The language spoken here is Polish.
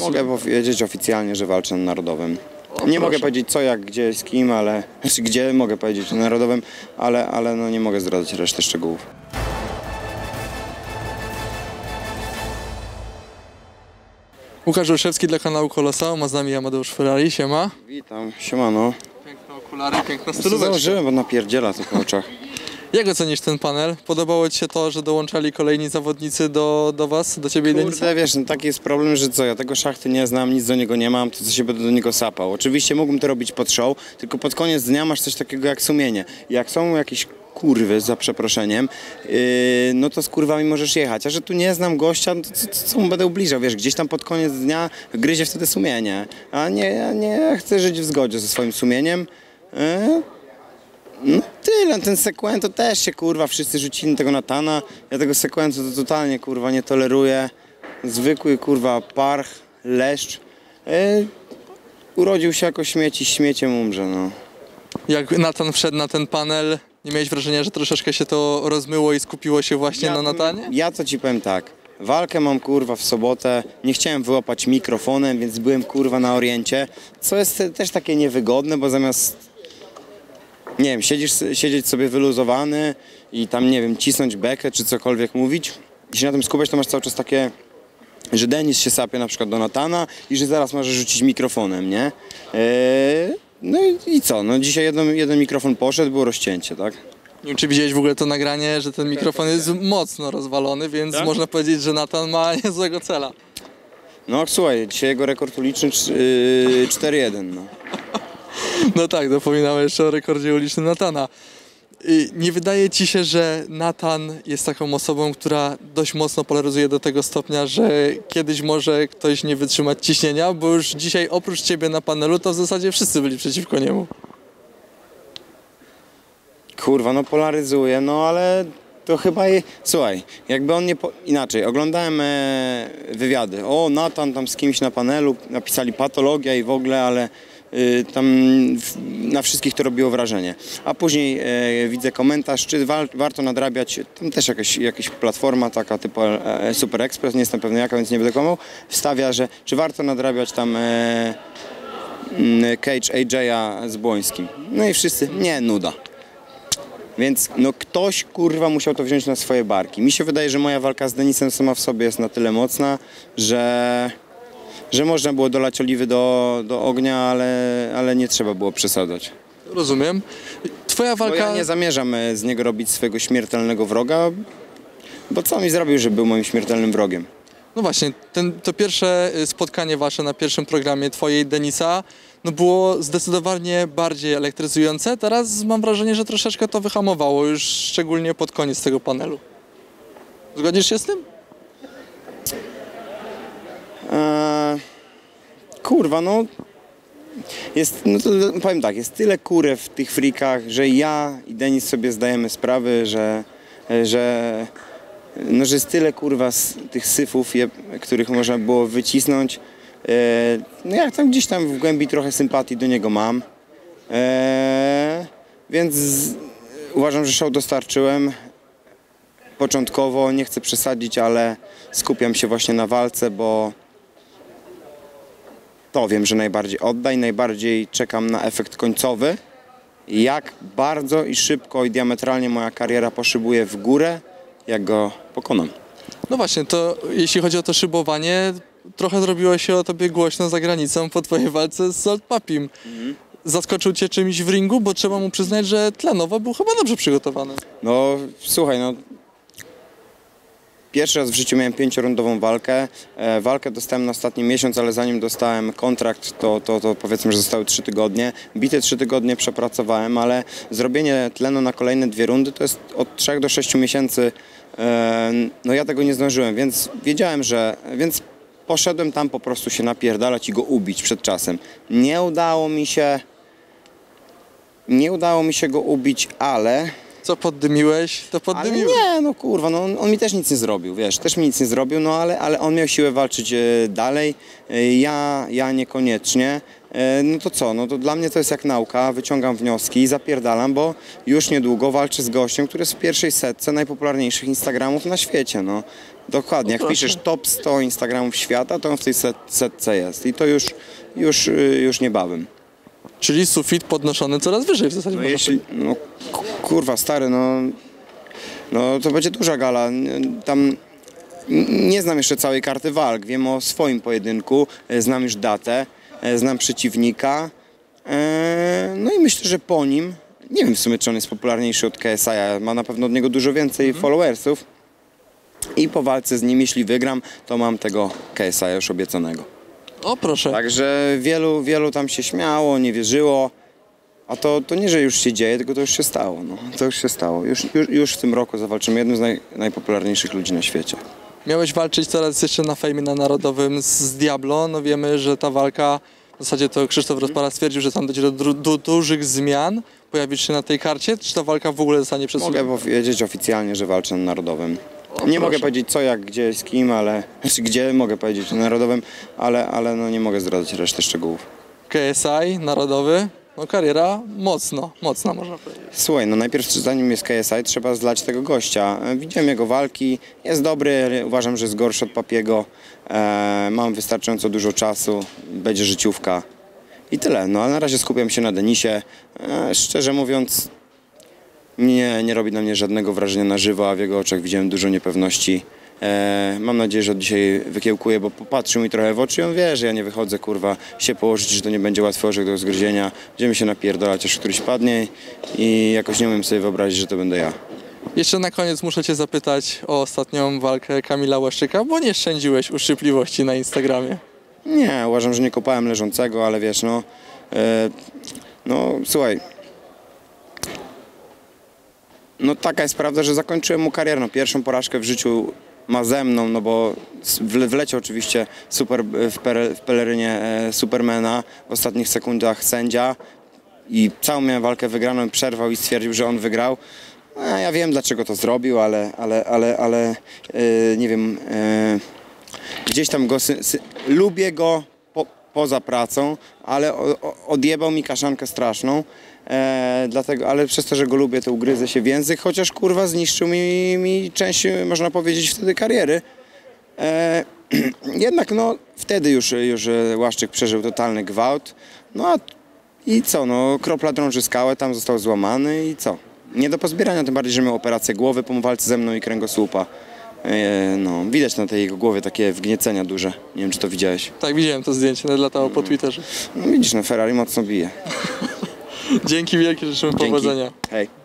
Mogę powiedzieć oficjalnie, że walczę na narodowym. Nie mogę powiedzieć co, jak, gdzie, z kim, ale... Znaczy, gdzie mogę powiedzieć na narodowym, ale no nie mogę zdradzać reszty szczegółów. Łukasz Olszewski dla kanału Koloseum, a z nami Amadeusz Ferrari, siema. Witam, siemano. Piękne okulary, piękna Co stylóweczka. założyłem, bo napierdziela to po oczach. Jak ocenisz ten panel? Podobało Ci się to, że dołączali kolejni zawodnicy do was, do Ciebie i Denisa? Kurde, wiesz, no taki jest problem, że co, ja tego szachty nie znam, nic do niego nie mam, to co się będę do niego sapał. Oczywiście mógłbym to robić pod show, tylko pod koniec dnia masz coś takiego jak sumienie. Jak są jakieś kurwy, za przeproszeniem, no to z kurwami możesz jechać, a że tu nie znam gościa, no to co mu będę ubliżał, wiesz, gdzieś tam pod koniec dnia gryzie wtedy sumienie, a nie chcę żyć w zgodzie ze swoim sumieniem. No tyle, ten Sekwento też się kurwa, wszyscy rzucili tego Natana, ja tego Sekwento to totalnie kurwa nie toleruję, zwykły kurwa parch, leszcz, urodził się jako śmieci, śmieciem umrze, no. Jak Natan wszedł na ten panel, nie miałeś wrażenia, że troszeczkę się to rozmyło i skupiło się właśnie na Natanie? Ja to ci powiem tak, walkę mam kurwa w sobotę, nie chciałem wyłapać mikrofonem, więc byłem kurwa na oriencie, co jest też takie niewygodne, bo zamiast, nie wiem, siedzieć sobie wyluzowany i tam, nie wiem, cisnąć bekę czy cokolwiek mówić i się na tym skupiać, to masz cały czas takie, że Denis się sapie na przykład do Natana i że zaraz możesz rzucić mikrofonem, nie? No i co? No dzisiaj jeden mikrofon poszedł, było rozcięcie, tak? Nie wiem, czy widziałeś w ogóle to nagranie, że ten mikrofon jest mocno rozwalony, więc tak? Można powiedzieć, że Natan ma niezłego cela. No słuchaj, dzisiaj jego rekord uliczny 4-1, no. No tak, dopominamy jeszcze o rekordzie ulicznym Natana. Nie wydaje Ci się, że Natan jest taką osobą, która dość mocno polaryzuje do tego stopnia, że kiedyś może ktoś nie wytrzymać ciśnienia, bo już dzisiaj oprócz Ciebie na panelu to w zasadzie wszyscy byli przeciwko niemu. Kurwa, no polaryzuje, no ale to chyba... Słuchaj, jakby on nie... Inaczej, oglądałem wywiady. O, Natan tam z kimś na panelu, napisali patologia i w ogóle, ale... tam na wszystkich to robiło wrażenie. A później widzę komentarz, czy warto nadrabiać, tam też jakaś platforma taka typu Super Express, nie jestem pewny jaka, więc nie będę kłamał, wstawia, że czy warto nadrabiać tam Cage AJ'a z Błońskim. No i wszyscy, nie, nuda. Więc no ktoś kurwa musiał to wziąć na swoje barki. Mi się wydaje, że moja walka z Denisem sama w sobie jest na tyle mocna, że można było dolać oliwy do ognia, ale nie trzeba było przesadzać. Rozumiem. Twoja walka... Bo ja nie zamierzam z niego robić swojego śmiertelnego wroga, bo co mi zrobił, że był moim śmiertelnym wrogiem? No właśnie, to pierwsze spotkanie wasze na pierwszym programie twojej Denisa no było zdecydowanie bardziej elektryzujące. Teraz mam wrażenie, że troszeczkę to wyhamowało, już szczególnie pod koniec tego panelu. Zgodzisz się z tym? Kurwa, no to powiem tak, jest tyle kurew w tych frikach, że ja i Denis sobie zdajemy sprawę, że jest tyle kurwa tych syfów, których można było wycisnąć. No ja tam gdzieś tam w głębi trochę sympatii do niego mam, więc uważam, że show dostarczyłem. Początkowo nie chcę przesadzić, ale skupiam się właśnie na walce, bo to wiem, że najbardziej odda i najbardziej czekam na efekt końcowy. Jak bardzo i szybko i diametralnie moja kariera poszybuje w górę, jak go pokonam. No właśnie, to jeśli chodzi o to szybowanie, trochę zrobiło się o tobie głośno za granicą po twojej walce z Salt Papim. Zaskoczył cię czymś w ringu, bo trzeba mu przyznać, że tlenowo był chyba dobrze przygotowany. No słuchaj, no pierwszy raz w życiu miałem 5-rundową walkę. Walkę dostałem na ostatni miesiąc, ale zanim dostałem kontrakt, to powiedzmy, że zostały 3 tygodnie. Bite 3 tygodnie przepracowałem, ale zrobienie tlenu na kolejne 2 rundy to jest od 3 do 6 miesięcy. No ja tego nie zdążyłem, więc wiedziałem, więc poszedłem tam po prostu się napierdalać i go ubić przed czasem. Nie udało mi się go ubić, ale... Co poddymiłeś, to poddymiłeś. Ale nie, no kurwa, no on mi też nic nie zrobił, wiesz, też mi nic nie zrobił, no ale on miał siłę walczyć dalej, ja niekoniecznie. no to co, no to dla mnie to jest jak nauka, wyciągam wnioski i zapierdalam, bo już niedługo walczę z gościem, który jest w pierwszej setce najpopularniejszych Instagramów na świecie, no. Dokładnie, jak piszesz top 100 Instagramów świata, to on w tej setce jest i to już niebawem. Czyli sufit podnoszony coraz wyżej w zasadzie. No jeśli, no kurwa stary, no to będzie duża gala, tam nie znam jeszcze całej karty walk, wiem o swoim pojedynku, znam już datę, znam przeciwnika, no i myślę, że po nim, nie wiem w sumie czy on jest popularniejszy od KSI, ma na pewno od niego dużo więcej followersów i po walce z nim, jeśli wygram, to mam tego KSI już obiecanego. O proszę. Także wielu tam się śmiało, nie wierzyło, a to nie, że już się dzieje, tylko to już się stało. No. To już się stało. Już w tym roku zawalczymy jednym z najpopularniejszych ludzi na świecie. Miałeś walczyć teraz jeszcze na fejmie na Narodowym z Diablo. No wiemy, że ta walka, w zasadzie to Krzysztof Rozpara stwierdził, że tam dojdzie do dużych zmian. Pojawisz się na tej karcie? Czy ta walka w ogóle zostanie przesunięta? Mogę powiedzieć oficjalnie, że walczę na Narodowym. O, nie mogę proszę. powiedzieć co, jak, gdzie, z kim, ale... Znaczy, gdzie mogę powiedzieć na Narodowym, ale no nie mogę zdradzać reszty szczegółów. KSI, Narodowy, no kariera mocna można powiedzieć. Słuchaj, no najpierw zanim jest KSI, trzeba zlać tego gościa. Widziałem jego walki, jest dobry, ale uważam, że jest gorszy od Papiego. Mam wystarczająco dużo czasu, będzie życiówka i tyle. No ale na razie skupiam się na Denisie. Szczerze mówiąc, nie robi na mnie żadnego wrażenia na żywo, a w jego oczach widziałem dużo niepewności. Mam nadzieję, że od dzisiaj wykiełkuję, bo popatrzył mi trochę w oczy i on wie, że ja nie wychodzę, kurwa, się położyć, że to nie będzie łatwy orzech do zgryzienia. Będziemy się napierdalać, aż któryś padnie i jakoś nie umiem sobie wyobrazić, że to będę ja. Jeszcze na koniec muszę cię zapytać o ostatnią walkę Kamila Łaszczyka, bo nie szczędziłeś uszczypliwości na Instagramie. Nie, uważam, że nie kopałem leżącego, ale wiesz, no słuchaj, no taka jest prawda, że zakończyłem mu karierę. No, pierwszą porażkę w życiu ma ze mną, no bo wleciał oczywiście w pelerynie Supermana, w ostatnich sekundach sędzia i całą miałem walkę wygraną, przerwał i stwierdził, że on wygrał. Ja wiem, dlaczego to zrobił, ale nie wiem, gdzieś tam go, lubię go poza pracą, ale odjebał mi kaszankę straszną. Dlatego, ale przez to, że go lubię, to ugryzę się w język, chociaż kurwa zniszczył mi część, można powiedzieć, wtedy kariery. Jednak no wtedy już Łaszczyk przeżył totalny gwałt. No i co, no kropla drąży skałę, tam został złamany i co? Nie do pozbierania, tym bardziej, że miał operację głowy po walce ze mną i kręgosłupa. No, widać na tej jego głowie takie wgniecenia duże. Nie wiem, czy to widziałeś. Tak, widziałem to zdjęcie, latało po Twitterze. No widzisz, no Ferrari mocno bije. Dzięki wielkie, życzymy powodzenia. Hej.